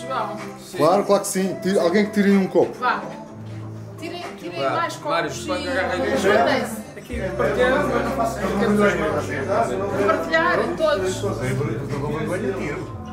João. Claro, claro que sim. Alguém que tire um copo. Vá. Tirem mais copos e Aqui, partilhar. compartilharem todos. Não vou vergonha, tiro.